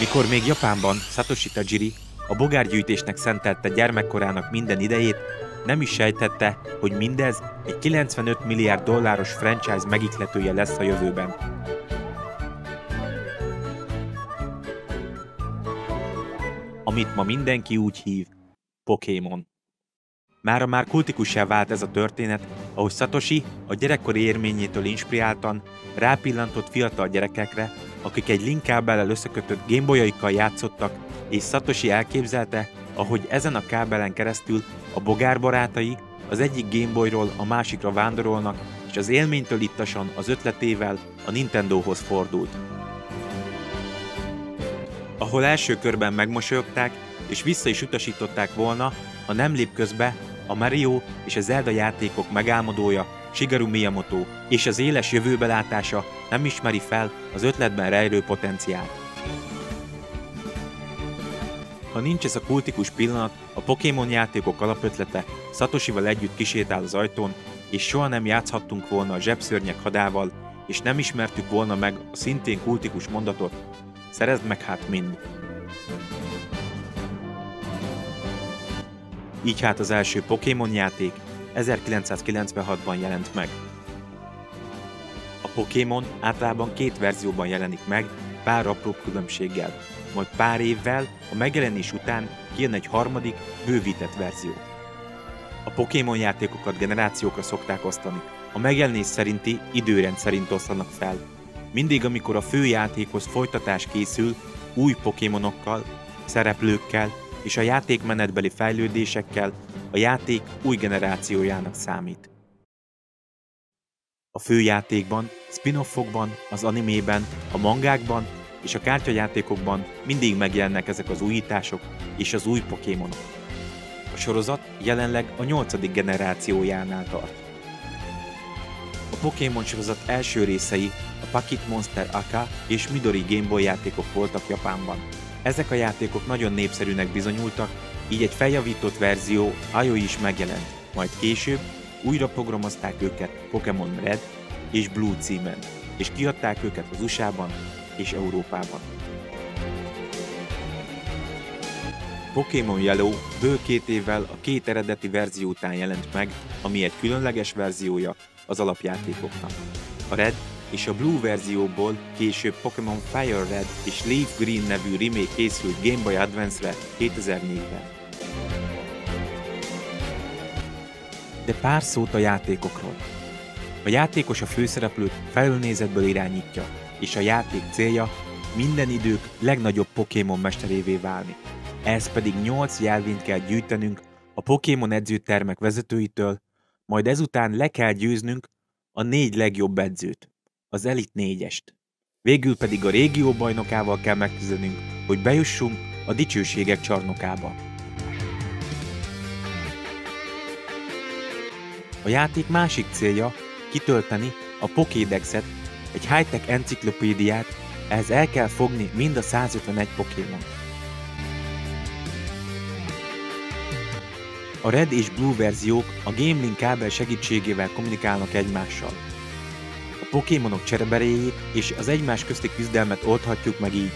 Mikor még Japánban Satoshi Tajiri a bogárgyűjtésnek szentelte gyermekkorának minden idejét, nem is sejtette, hogy mindez egy 95 milliárd dolláros franchise megihletője lesz a jövőben. Amit ma mindenki úgy hív, Pokémon. Mára már kultikussá vált ez a történet, ahogy Satoshi a gyerekkori élményétől inspiráltan rápillantott fiatal gyerekekre, akik egy link kábellel összekötött Gameboyaikkal játszottak, és Satoshi elképzelte, ahogy ezen a kábelen keresztül a bogár barátai az egyik Gameboyról a másikra vándorolnak, és az élménytől ittasan az ötletével a Nintendohoz fordult. Ahol első körben megmosolyogták, és vissza is utasították volna, ha nem lép közbe a Mario és a Zelda játékok megálmodója, Shigeru Miyamoto, és az éles jövőbelátása nem ismeri fel az ötletben rejlő potenciált. Ha nincs ez a kultikus pillanat, a Pokémon játékok alapötlete Satoshival együtt kisétál az ajtón, és soha nem játszhattunk volna a zsebszörnyek hadával, és nem ismertük volna meg a szintén kultikus mondatot: szerezd meg hát mind. Így hát az első Pokémon játék 1996-ban jelent meg. A Pokémon általában 2 verzióban jelenik meg, pár apró különbséggel, majd pár évvel a megjelenés után kijön egy harmadik, bővített verzió. A Pokémon játékokat generációkra szokták osztani, a megjelenés szerinti időrend szerint osztanak fel. Mindig, amikor a fő játékhoz folytatás készül, új Pokémonokkal, szereplőkkel és a játékmenetbeli fejlődésekkel, a játék új generációjának számít. A főjátékban, spin-offokban, az animében, a mangákban és a kártyajátékokban mindig megjelennek ezek az újítások és az új Pokémonok. A sorozat jelenleg a 8. generációjánál tart. A Pokémon sorozat első részei a Pocket Monster Aka és Midori Game Boy játékok voltak Japánban. Ezek a játékok nagyon népszerűnek bizonyultak, így egy feljavított verzió Aoi is megjelent, majd később újra programozták őket Pokémon Red és Blue címen, és kiadták őket az USA-ban és Európában. Pokémon Yellow bő 2 évvel a 2 eredeti verzió után jelent meg, ami egy különleges verziója az alapjátékoknak. A Red és a Blue verzióból később Pokémon Fire Red és Leaf Green nevű remake készült Game Boy Advance-re 2004-ben. De pár szót a játékokról. A játékos a főszereplőt felülnézetből irányítja, és a játék célja minden idők legnagyobb Pokémon mesterévé válni. Ehhez pedig 8 jelvényt kell gyűjtenünk a Pokémon edzőtermek vezetőitől, majd ezután le kell győznünk a 4 legjobb edzőt, az Elite 4-est. Végül pedig a régió bajnokával kell megküzdenünk, hogy bejussunk a dicsőségek csarnokába. A játék másik célja kitölteni a Pokédexet, egy high-tech enciklopédiát, ehhez el kell fogni mind a 151 Pokémon. A Red és Blue verziók a GameLink kábel segítségével kommunikálnak egymással. A Pokémonok csereberéjét és az egymás közti küzdelmet oldhatjuk meg így.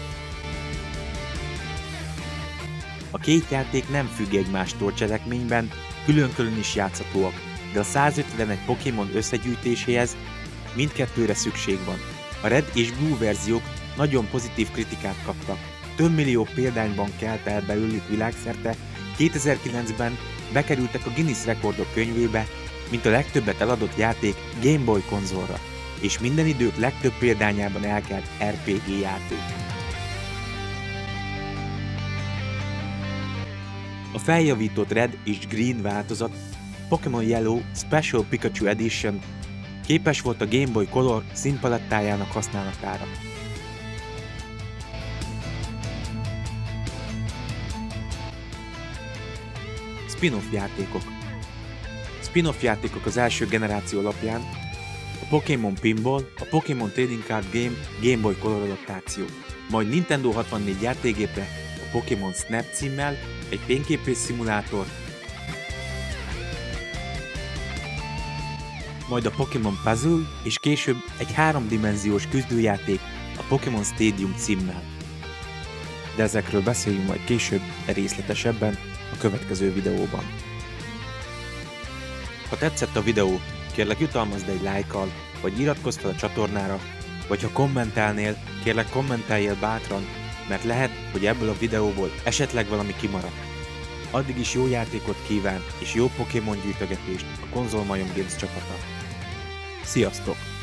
A 2 játék nem függ egymástól cselekményben, külön-külön is játszhatóak, de a 151 Pokémon összegyűjtéséhez mindkettőre szükség van. A Red és Blue verziók nagyon pozitív kritikát kaptak. Több millió példányban kelt el belőlük világszerte, 2009-ben bekerültek a Guinness rekordok könyvébe, mint a legtöbbet eladott játék Game Boy konzolra, és minden idők legtöbb példányában elkelt RPG játék. A feljavított Red és Green változat, Pokémon Yellow Special Pikachu Edition képes volt a Game Boy Color színpalettájának használatára. Spin-off játékok. Spin-off játékok az első generáció alapján a Pokémon Pinball, a Pokémon Trading Card Game Game Boy Color adaptáció, majd Nintendo 64 játékgépre a Pokémon Snap címmel egy fényképész szimulátor, majd a Pokémon Puzzle és később egy 3-dimenziós küzdőjáték a Pokémon Stadium címmel. de ezekről beszéljünk majd később, részletesebben a következő videóban. Ha tetszett a videó, kérlek jutalmazd egy lájkkal, vagy iratkozz fel a csatornára, vagy ha kommentálnél, kérlek kommentáljél bátran, mert lehet, hogy ebből a videóból esetleg valami kimaradt. Addig is jó játékot kíván, és jó Pokémon gyűjtögetést a Konzolmajom Games csapata. Sziasztok!